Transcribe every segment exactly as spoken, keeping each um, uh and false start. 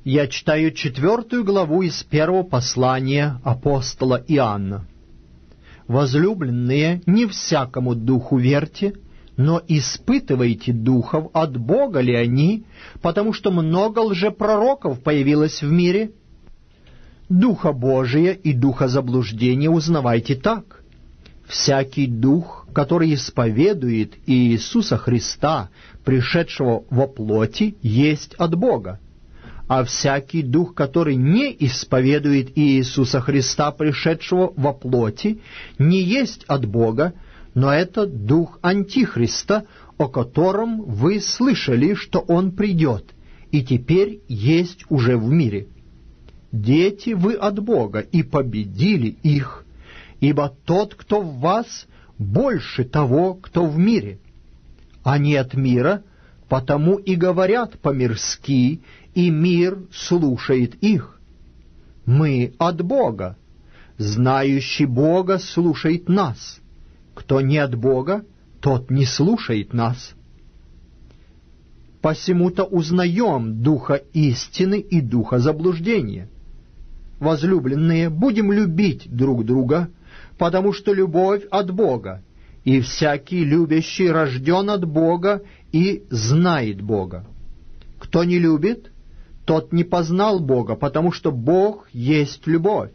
Я читаю четвертую главу из первого послания апостола Иоанна. «Возлюбленные, не всякому духу верьте, но испытывайте духов, от Бога ли они, потому что много лжепророков появилось в мире. Духа Божия и духа заблуждения узнавайте так. Всякий дух, который исповедует Иисуса Христа, пришедшего во плоти, есть от Бога. А всякий дух, который не исповедует Иисуса Христа, пришедшего во плоти, не есть от Бога, но это дух Антихриста, о котором вы слышали, что он придет, и теперь есть уже в мире. Дети вы от Бога, и победили их, ибо тот, кто в вас, больше того, кто в мире. Они от мира, потому и говорят по-мирски, и мир слушает их. Мы от Бога, знающий Бога слушает нас. Кто не от Бога, тот не слушает нас. Посему-то узнаем духа истины и духа заблуждения. Возлюбленные, будем любить друг друга, потому что любовь от Бога, и всякий любящий рожден от Бога и знает Бога. Кто не любит, тот не познал Бога, потому что Бог есть любовь.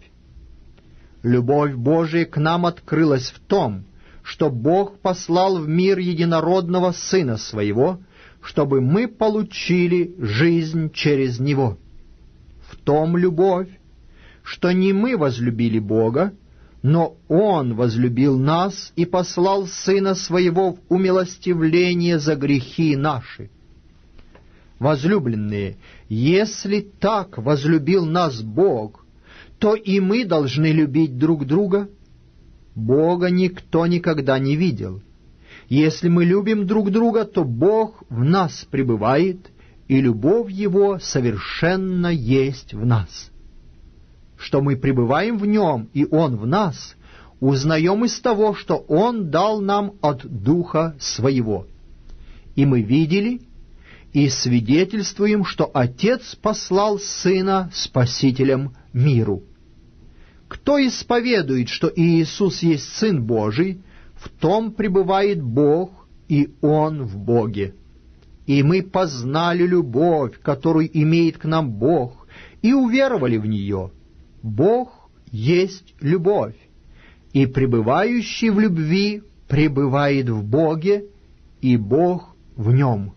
Любовь Божия к нам открылась в том, что Бог послал в мир единородного Сына Своего, чтобы мы получили жизнь через Него. В том любовь, что не мы возлюбили Бога, но Он возлюбил нас и послал Сына Своего в умилостивление за грехи наши. Возлюбленные, если так возлюбил нас Бог, то и мы должны любить друг друга. Бога никто никогда не видел. Если мы любим друг друга, то Бог в нас пребывает, и любовь Его совершенно есть в нас. Что мы пребываем в Нем, и Он в нас, узнаем из того, что Он дал нам от Духа Своего. И мы видели и свидетельствуем, что Отец послал Сына Спасителем миру. Кто исповедует, что Иисус есть Сын Божий, в том пребывает Бог, и Он в Боге. И мы познали любовь, которую имеет к нам Бог, и уверовали в нее. Бог есть любовь, и пребывающий в любви пребывает в Боге, и Бог в нем.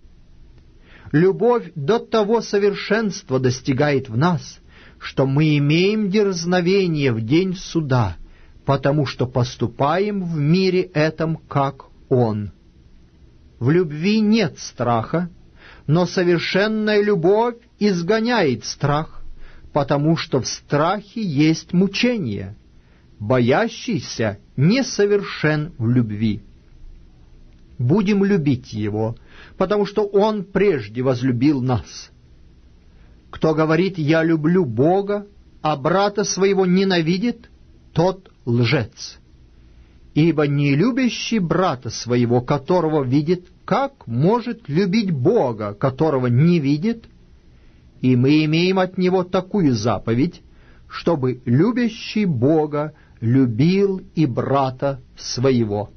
Любовь до того совершенства достигает в нас, что мы имеем дерзновение в день суда, потому что поступаем в мире этом, как Он. В любви нет страха, но совершенная любовь изгоняет страх, потому что в страхе есть мучение. Боящийся несовершен в любви. Будем любить Его, потому что Он прежде возлюбил нас. Кто говорит «я люблю Бога», а брата своего ненавидит, тот лжец. Ибо не любящий брата своего, которого видит, как может любить Бога, которого не видит? И мы имеем от Него такую заповедь, чтобы любящий Бога любил и брата своего.